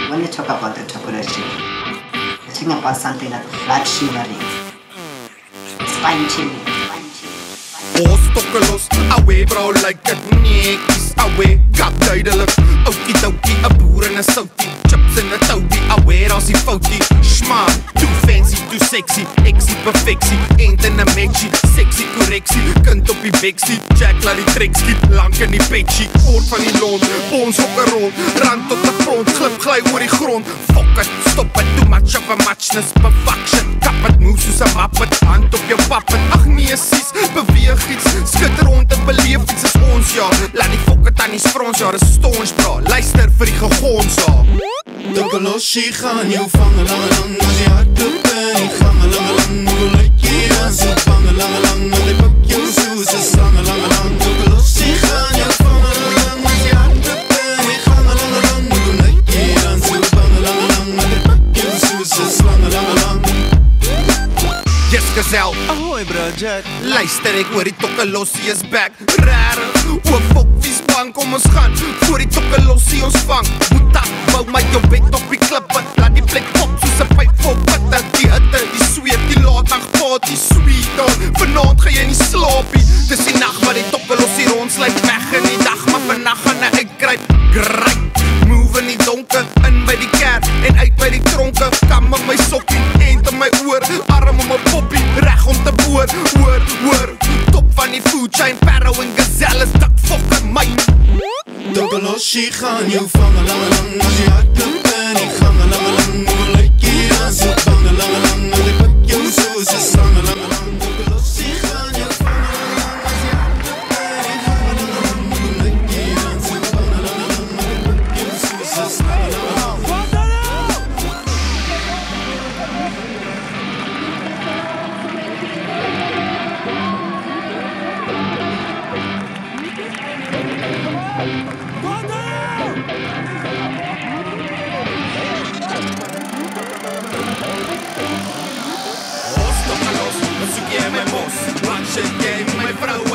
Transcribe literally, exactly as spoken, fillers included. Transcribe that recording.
when you talk about the topology, you're talking about something like flat shivering, spine chilling. Ons stokke los, away bro, like het netjies, away, kap duidelik. Oukie doukie, a boer en a soutie, chips en a touwie, away as die foutie. Schma, too fancy, too sexy, exie perfectie, eend en a matchie, sexy correctie, kind op die beksie, Jack laat die trek skiet, lang in die petchie, oor van die lont, ons hokke rond, rand tot die front, glip glij oor die grond, fuck it, stop it, too much of a muchness, befuck shit, kap het, move soos a wappet, hand op jou pappet, ach nee sies, beweeg iets, skit rond en beleef iets is ons ja, laat die fuck het aan die frons ja, dis stoons bra, luister vir die gegons ja. Topologie gaan jou vangen lange lang, as die hart op in die gange lange lang, hoe lyk jy aan so vangen lange lang, en die pak jou soos is lange lange lang. Topologie gaan jou vangen lange lang, as die hart op in die gange lange lang, hoe lyk jy aan so vangen lange lang, en die pak jou soos is lange lange lang. Yes gezel, Ahoy bro Jack, luister ek hoor die tokkelossie is back, rarig, oor fok vies bang, kom ons gaan, voor die tokkelossie ons vang, moet af, bou my jou bed op die klippe, laat die plek pop soos een pyp vol pitte, die hitte, die sweet, die laatnacht vat, die sweet on, vanavond ga jy nie slaapie, dis die nacht waar die tokkelossie rondsluit, weg in die dag, maar vannacht gaan hy uitkruip, gryp, move in die donker, in by die kerk, en uit by die tronke, kam op my sokkie, eend in my oor, arm om my poppie, reg om te boor, hoor, hoor, top van die food chain, parrow en gazelle, dat fokke my. Topologie gaan jou vangen lange lang, as die hart op in die gange lange lang, hoe lyk jy aan so vangen lange lang, en die pak jou soos is lange lange lang. Topologie gaan jou vangen lange lang, as die hart op in die gange lange lang, hoe lyk jy aan so vangen lange lang, en die pak jou soos is lange lange lang. Os tokkelos, dan zoek jy my mos, want jy my vrou